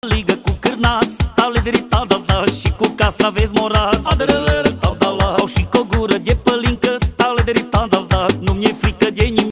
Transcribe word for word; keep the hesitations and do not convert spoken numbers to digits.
ligă cu cârnați, tale de rita, da, da, și cu castraveți morați. Aderele, da, da, la, au și cu o gură de pălincă, tale de rita, da,